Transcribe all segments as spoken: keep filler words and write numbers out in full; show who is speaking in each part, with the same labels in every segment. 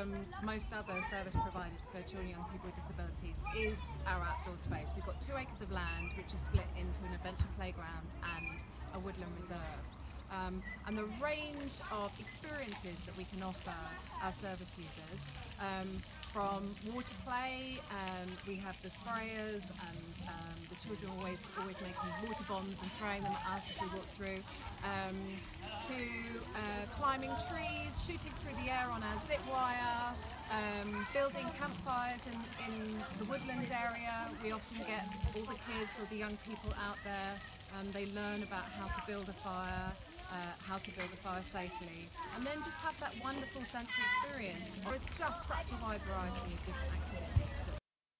Speaker 1: from most other service providers for children and young people with disabilities is our outdoor space. We've got two acres of land which is split into an adventure playground and a woodland reserve. Um, and the range of experiences that we can offer our service users, um, from water play, um, we have the sprayers, and um, the children are always, always making water bombs and throwing them at us as we walk through, um, to uh, climbing trees, shooting through the air on our zip wire, um, building campfires in, in the woodland area. We often get all the kids or the young people out there. Um, they learn about how to build a fire, uh, how to build a fire safely, and then just have that wonderful sensory experience. There's just such a wide variety of different activities.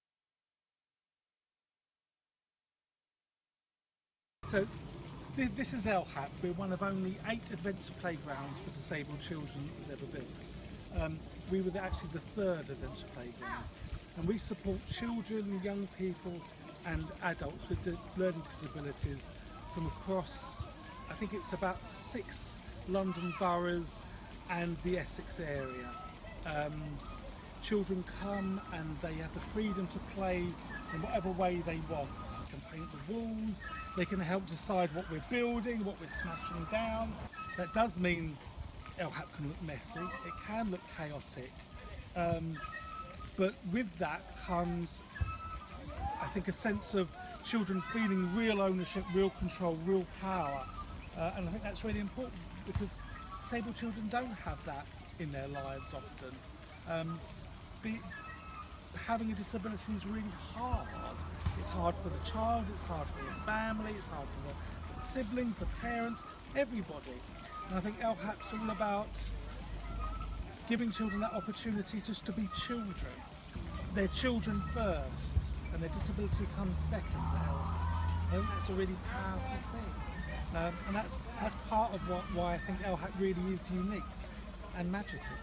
Speaker 2: So this is L H A P. We're one of only eight adventure playgrounds for disabled children that was ever built. Um, we were actually the third adventure playground, and we support children, young people and adults with learning disabilities from across, I think it's about six London boroughs and the Essex area. Um, children come and they have the freedom to play in whatever way they want. You can paint the walls, they can help decide what we're building, what we're smashing down. That does mean L H A P can look messy, it can look chaotic, um, but with that comes, I think, a sense of children feeling real ownership, real control, real power, uh, and I think that's really important because disabled children don't have that in their lives often. Um, be, having a disability is really hard. It's hard for the child, it's hard for the family, it's hard for the, for the siblings, the parents, everybody. And I think L H A P's all about giving children that opportunity just to be children. They're children first, and their disability comes second to L H A P. I think that's a really powerful thing. Um, and that's, that's part of what, why I think L H A P really is unique and magical.